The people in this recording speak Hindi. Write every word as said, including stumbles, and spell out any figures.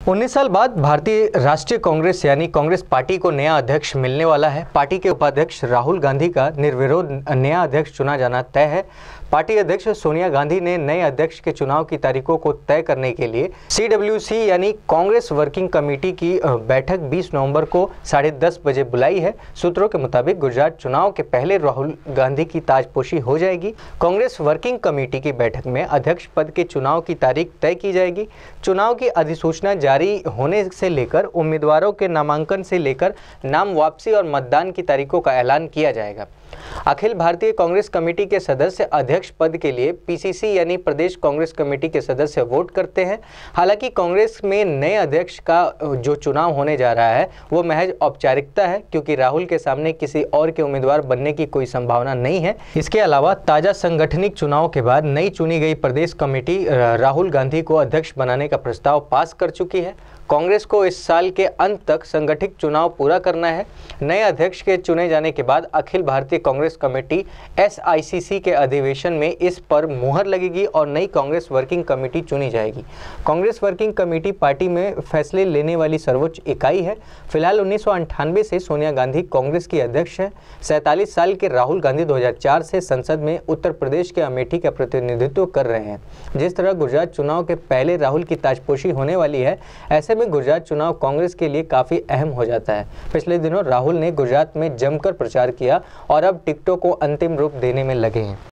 उन्नीस साल बाद भारतीय राष्ट्रीय कांग्रेस यानी कांग्रेस पार्टी को नया अध्यक्ष मिलने वाला है। पार्टी के उपाध्यक्ष राहुल गांधी का निर्विरोध नया अध्यक्ष चुना जाना तय है। पार्टी अध्यक्ष सोनिया गांधी ने नए अध्यक्ष के चुनाव की तारीखों को तय करने के लिए सी डब्ल्यू सी यानी कांग्रेस वर्किंग कमेटी की बैठक बीस नवंबर को साढ़े दस बजे बुलाई है। सूत्रों के मुताबिक गुजरात चुनाव के पहले राहुल गांधी की ताजपोशी हो जाएगी। कांग्रेस वर्किंग कमेटी की बैठक में अध्यक्ष पद के चुनाव की तारीख तय की जाएगी। चुनाव की अधिसूचना जारी होने से लेकर उम्मीदवारों के नामांकन से लेकर नाम वापसी और मतदान की तारीखों का ऐलान किया जाएगा। अखिल भारतीय कांग्रेस कमेटी के सदस्य अध्यक्ष पद के लिए पी सी सी यानी प्रदेश कांग्रेस कमेटी के सदस्य वोट करते हैं। हालांकि कांग्रेस में नए अध्यक्ष का जो चुनाव होने जा रहा है वो महज औपचारिकता है, क्योंकि राहुल के सामने किसी और के उम्मीदवार बनने की कोई संभावना नहीं है। इसके अलावा ताजा सांगठनिक चुनाव के बाद नई चुनी गई प्रदेश कमेटी राहुल गांधी को अध्यक्ष बनाने का प्रस्ताव पास कर चुकी है। कांग्रेस को इस साल के अंत तक संगठित चुनाव पूरा करना है। नए अध्यक्ष के चुने जाने के बाद Akhil Bharatiya Congress committee S I C C के अधिवेशन में इस पर मुहर लगेगी और नई कांग्रेस वर्किंग कमेटी चुनी जाएगी। कांग्रेस वर्किंग कमेटी पार्टी में फैसले लेने वाली सर्वोच्च इकाई है। फिलहाल उन्नीस सौ अंठानवे से सोनिया गांधी कांग्रेस की अध्यक्ष है। सैंतालीस साल के राहुल गांधी दो हज़ार चार से संसद में उत्तर प्रदेश के अमेठी का प्रतिनिधित्व कर रहे हैं। जिस तरह गुजरात चुनाव के पहले राहुल की ताजपोशी होने वाली है, ऐसे में गुजरात चुनाव कांग्रेस के लिए काफी अहम हो जाता है। पिछले दिनों राहुल ने गुजरात में जमकर प्रचार किया और अब टिकटों को अंतिम रूप देने में लगे हैं।